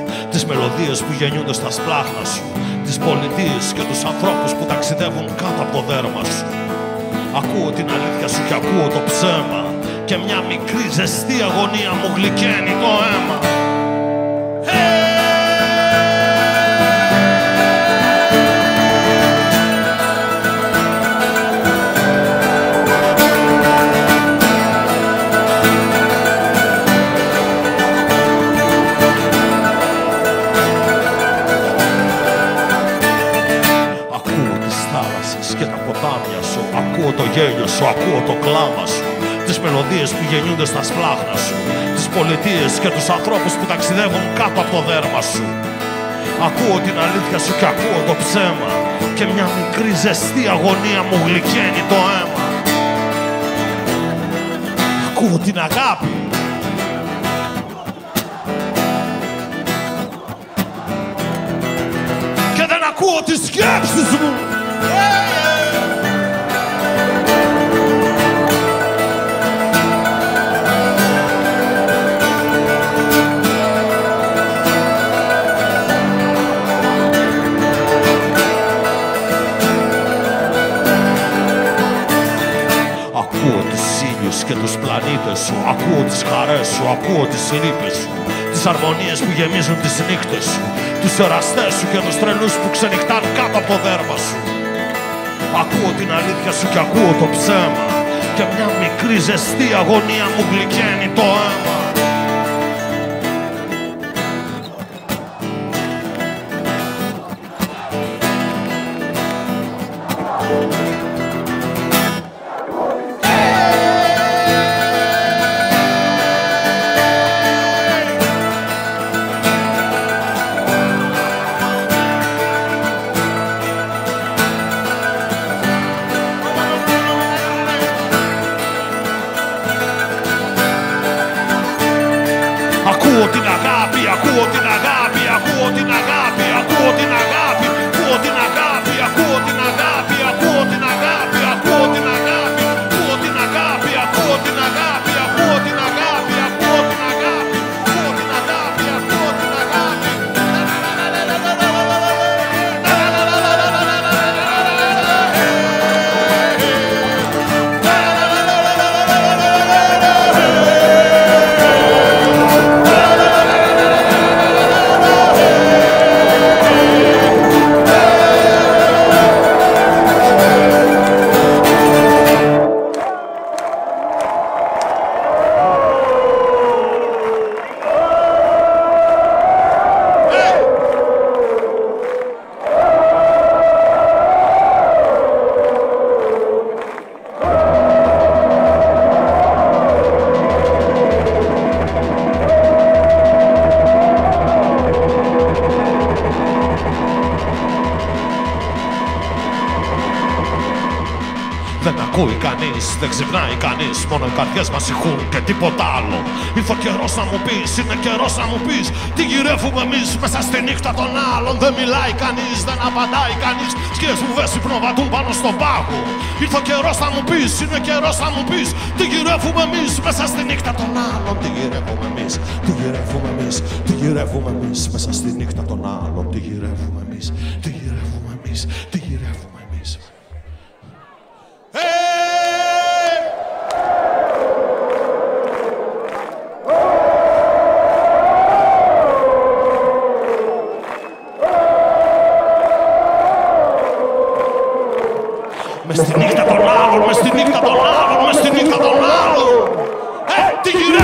τις μελωδίες που γεννιούνται στα σπλάχνα σου, τις πολιτείες και τους ανθρώπους που ταξιδεύουν κάτω από το δέρμα σου. Ακούω την αλήθεια σου και ακούω το ψέμα, και μια μικρή ζεστή αγωνία μου γλυκαίνει το αίμα. Και τα ποτάμια σου, ακούω το γέλιο σου, ακούω το κλάμα σου, τις μελωδίες που γεννιούνται στα σπλάχνα σου, τις πολιτείες και τους ανθρώπους που ταξιδεύουν κάτω από το δέρμα σου. Ακούω την αλήθεια σου και ακούω το ψέμα, και μια μικρή ζεστή αγωνία μου γλυκαίνει το αίμα. Ακούω την αγάπη και δεν ακούω τις σκέψεις μου. Ακούω τους ήλιους και τους πλανήτες σου, ακούω τις χαρές σου, ακούω τις λύπες σου, τις αρμονίες που γεμίζουν τις νύχτες σου, τους εραστές σου και τους τρελούς που ξενυχτάν κάτω από το δέρμα σου. Ακούω την αλήθεια σου και ακούω το ψέμα, και μια μικρή ζεστή αγωνία μου γλυκαίνει το αίμα. Ακούω την αγάπη, ακούω την αγάπη, ακούω την αγάπη, ακούω την αγάπη, ακούω την αγάπη, ακούω την αγάπη, ακούω την αγάπη, ακούω την αγάπη, ακούω την αγάπη, ακούω την αγάπη, ακούω την αγάπη, ακούω την αγάπη, ακούω την αγάπη, ακούω την αγάπη. Δεν ακούει κανείς, δεν ξυπνάει κανείς, μόνο οι καρδιές μας ηχούν και τίποτα άλλο. Ήρθε ο καιρός να μου πεις, είναι καιρός να μου πεις, τι γυρεύουμε εμείς μέσα στη νύχτα των άλλων. Δεν μιλάει κανείς, δεν απαντάει κανείς, σκιές που βεσιπνοβατούν πάνω στον πάγο. Ήρθε ο καιρός να μου πεις, είναι καιρός να μου πεις, τι γυρεύουμε εμείς μέσα στη νύχτα των άλλων. Τι γυρεύουμε εμείς, τι γυρεύουμε εμείς, τι γυρεύουμε εμείς μέσα στη νύχτα των άλλων. Τι γυρεύουμε εμείς, τι γυρεύουμε εμείς, τι γυρεύουμε εμείς. Μες στη νύχτα των άλλων, μες στη νύχτα των άλλων, μες στη νύχτα των άλλων. Τι γυρεύουμε.